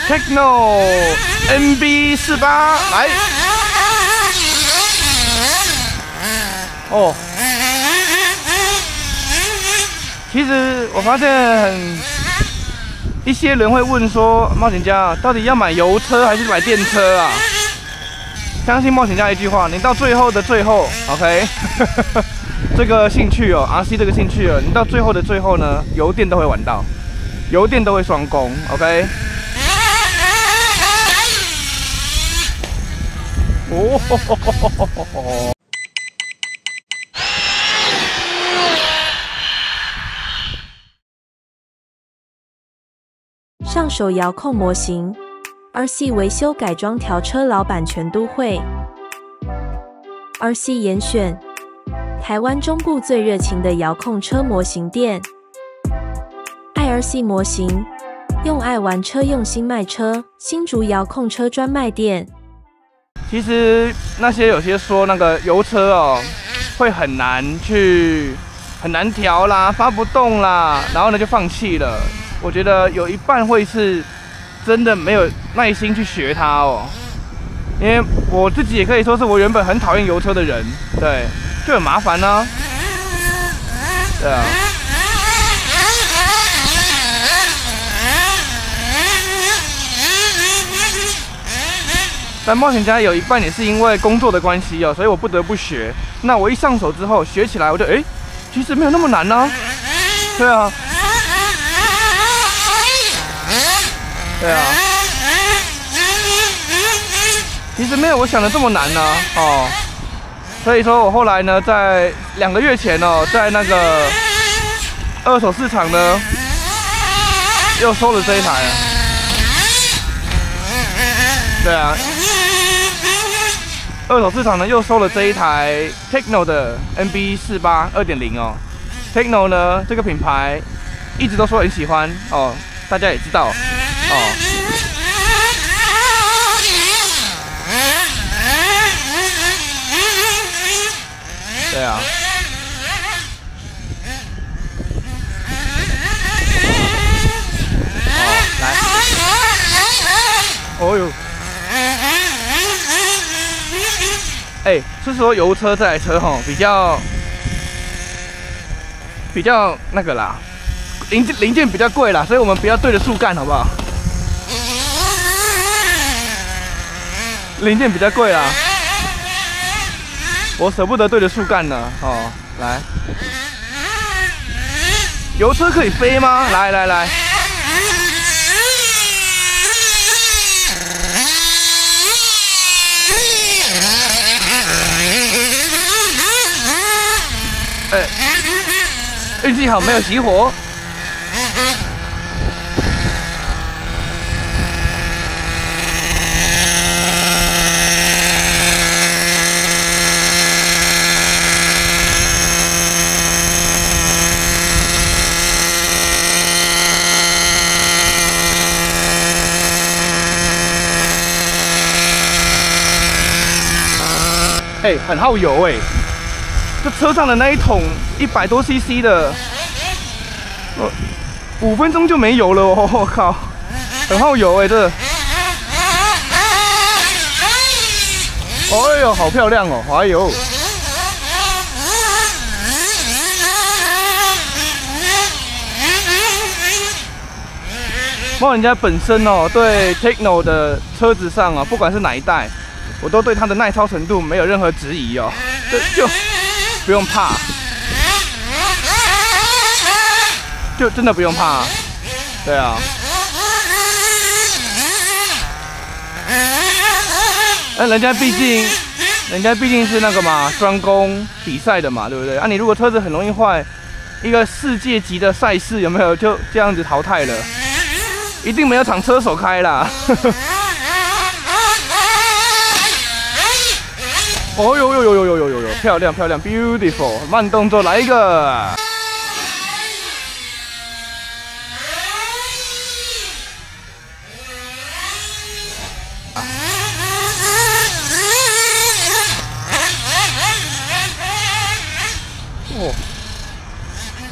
Techno NB48来。哦，其实我发现一些人会问说，冒险家到底要买油车还是买电车啊？相信冒险家一句话，你到最后的最后 ，OK， 这个兴趣哦 ，RC 这个兴趣哦，你到最后的最后呢，油电都会玩到，油电都会双攻 ，OK。哦。 上手遥控模型 ，RC 维修改装调车老板全都会。RC 严选台湾中部最热情的遥控车模型店，爱 RC 模型，用爱玩车，用心卖车，新竹遥控车专卖店。 其实那些有些说那个油车哦，会很难调啦，发不动啦，然后呢就放弃了。我觉得有一半会是真的没有耐心去学它哦，因为我自己也可以说是我原本很讨厌油车的人，对，就很麻烦啊，对啊。但冒险家有一半也是因为工作的关系哦，所以我不得不学。那我一上手之后学起来，我就其实没有那么难啊，对啊。对啊，其实没有我想的这么难呢哦，所以说我后来呢，在2个月前哦，在那个二手市场呢，又收了这一台啊。对啊，二手市场呢又收了这一台 Techno 的 NB48 2.0哦。Techno 呢这个品牌一直都说很喜欢哦，大家也知道。哦，对啊，来，哦呦，是说油车这台车吼比较那个啦，零件比较贵啦，所以我们不要对着树干，好不好？零件比较贵啦，我舍不得对着树干呢。哦，来，油车可以飞吗？来，运气好，没有熄火。很耗油这车上的那一桶100多 CC 的，5分钟就没油了哦！我靠，很耗油这。哎呦，好漂亮哦！哎呦，冒险家本身哦，对 Techno 的车子上不管是哪一代，我都对它的耐操程度没有任何质疑哦，这就不用怕，就真的不用怕，对啊。人家毕竟是那个嘛，双攻比赛的嘛，对不对？你如果车子很容易坏，一个世界级的赛事有没有就这样子淘汰了？一定没有厂车手开啦。哦呦，漂亮 ，beautiful， 慢动作来一个。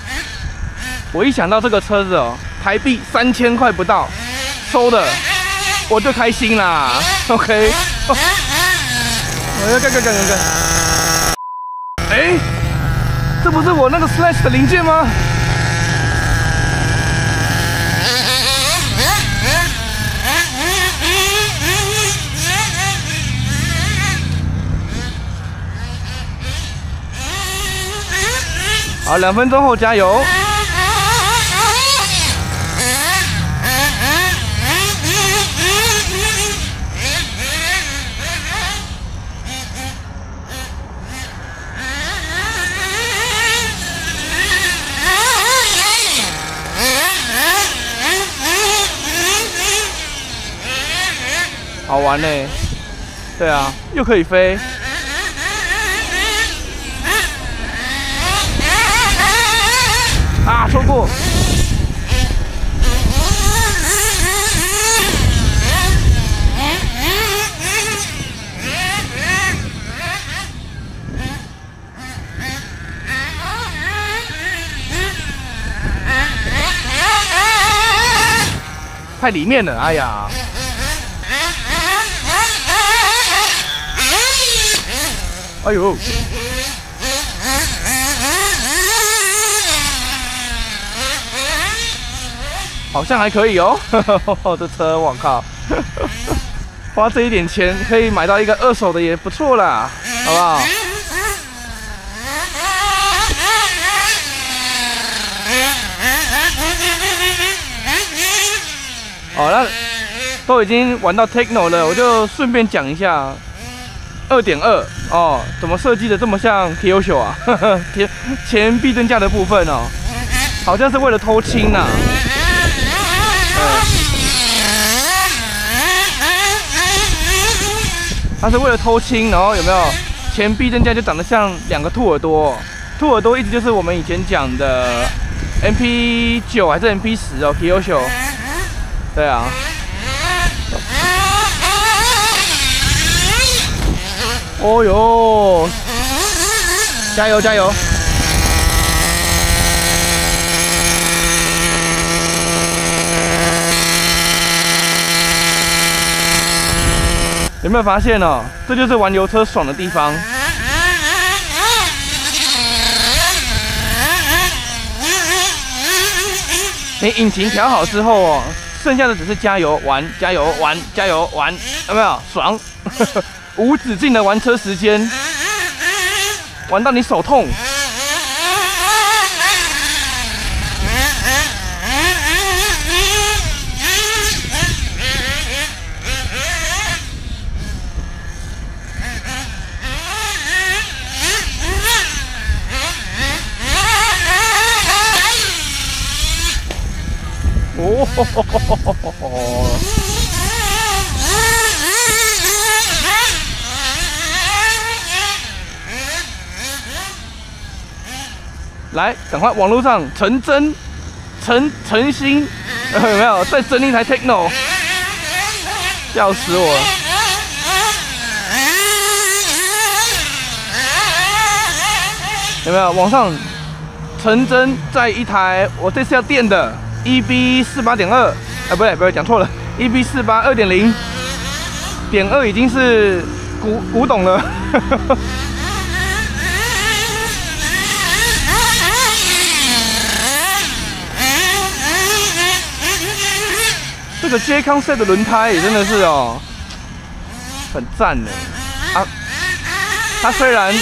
我一想到这个车子哦，台币3000块不到，收的我就开心啦。OK， 干！哎，这不是我那个 Slash 的零件吗？好，2分钟后加油。好玩呢，对啊，又可以飞。啊，错过！太里面了，哎呀！哎呦！好像还可以哦，这车我靠，花这一点钱可以买到一个2手的也不错啦，好不好？好，那都已经玩到 Techno 了，我就顺便讲一下 2.2 哦，怎么设计的这么像 Kyosho 啊？前避震架的部分哦，好像是为了偷轻呐。它是为了偷轻，然后有没有前避震架就长得像2个兔耳朵，兔耳朵一直就是我们以前讲的 MP9 还是 MP10 哦 ，Kyosho， 对啊。哦哟，加油加油！有没有发现哦？这就是玩油车爽的地方。你引擎调好之后哦，剩下的只是加油玩，加油玩，加油玩，有没有爽？无止境的玩车时间，玩到你手痛。哦，来，赶快网络上成真、诚心，有没有再整一台 Techno？ 笑死我了！有没有网上成真在一台？我这次要电的。EB48.2，不对，讲错了 ，EB48 2.0，点2已经是古董了。这个 J Concept 的轮胎也真的是哦，很赞呢。啊，它虽然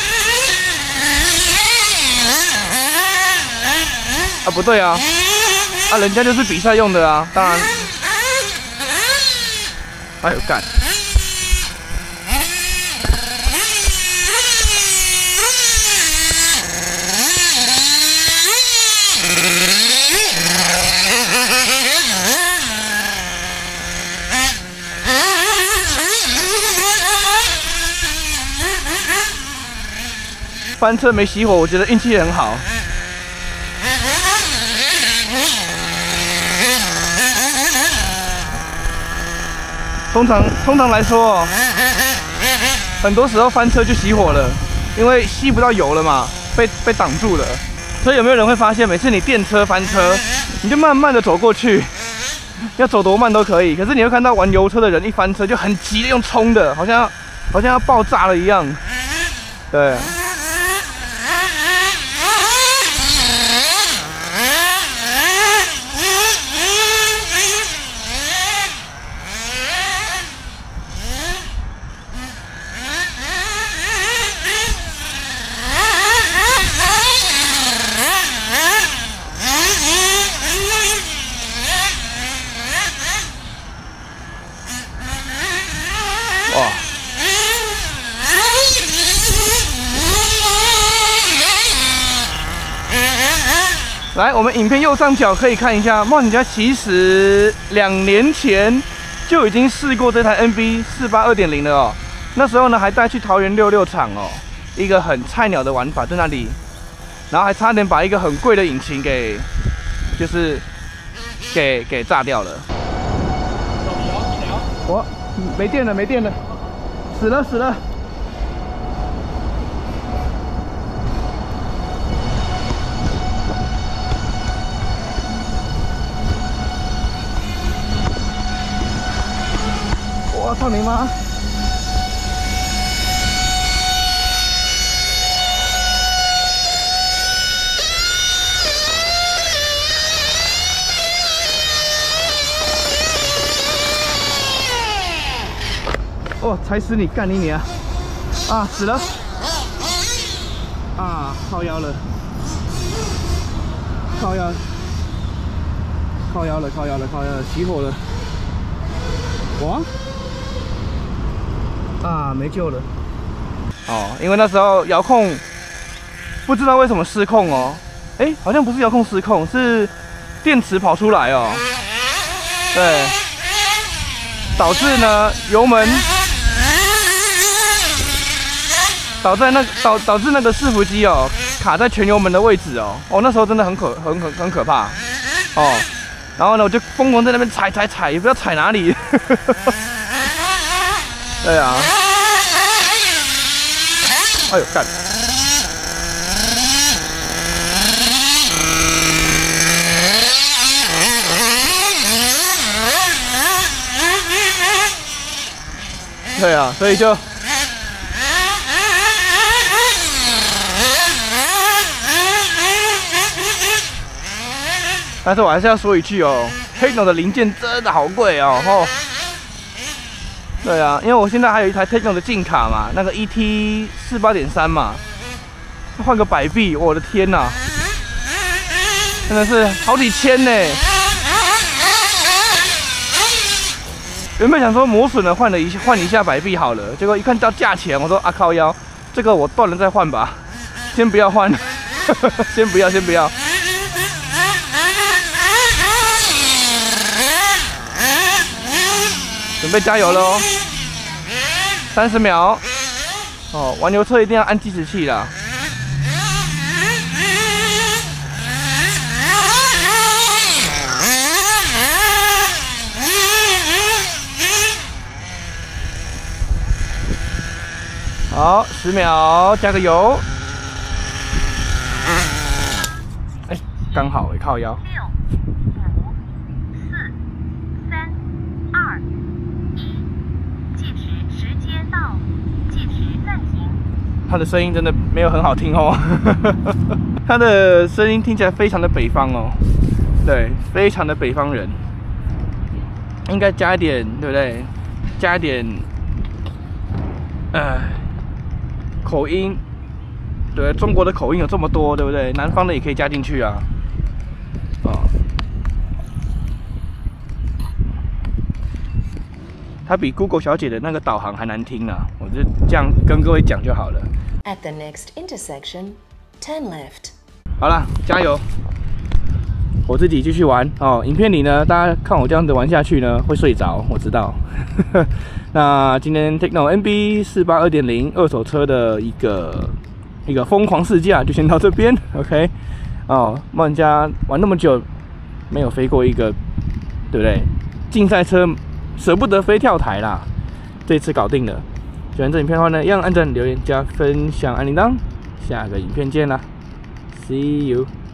不对啊。人家就是比赛用的啊，当然。哎呦干！翻车没熄火，我觉得运气很好。通常来说，很多时候翻车就熄火了，因为吸不到油了嘛，被挡住了。所以有没有人会发现，每次你电车翻车，你就慢慢的走过去， 要走多慢都可以。可是你会看到玩油车的人一翻车就很急的用冲的，好像要爆炸了一样。对。哇！来，我们影片右上角可以看一下，冒险家其实2年前就已经试过这台 NB 48 2.0了哦。那时候呢，还带去桃园66场哦，一个很菜鸟的玩法在那里，然后还差点把一个很贵的引擎给炸掉了。我没电了，死了。我操你妈！哦，踩死你，干你啊！啊，死了！啊，靠腰了，靠腰了，起火了！哇！啊，没救了。哦，因为那时候遥控不知道为什么失控哦。哎，好像不是遥控失控，是电池跑出来哦。对，导致呢油门。导致那个伺服机哦卡在全油门的位置哦，那时候真的很可怕哦。然后呢，我就疯狂在那边踩，也不知道踩哪里。对啊，哎呦干！对啊，所以就。但是我还是要说一句哦 ，Tekno 的零件真的好贵哦，对啊，因为我现在还有一台 Tekno 的进卡嘛，那个 ET 48.3嘛，换个摆币，我的天哪，真的是好几千呢。原本想说磨损了换一下摆币好了，结果一看到价钱，我说啊靠腰，这个我断了再换吧，先不要换，先不要。准备加油了哦，30秒哦。玩油车一定要按计时器啦。好，10秒，加个油。哎，刚好哎，靠腰。它的声音真的没有很好听哦，它的声音听起来非常的北方哦，对，非常的北方人，应该加一点，对不对？加一点，口音，对，中国的口音有这么多，对不对？南方的也可以加进去啊，哦。它比 Google 小姐的那个导航还难听啊！我就这样跟各位讲就好了。 At the next intersection, turn left. 好了，加油！我自己继续玩哦。影片里呢，大家看我这样子玩下去呢，会睡着，我知道。那今天 Tekno NB 48 2.0二手车的一个疯狂试驾就先到这边 ，OK？ 哦，冒险家玩那么久，没有飞过一个，对不对？竞赛车。舍不得飞跳台啦，这次搞定了。喜欢这影片的话呢，一样按赞、留言、加分享、按铃铛。下个影片见啦 ，See you。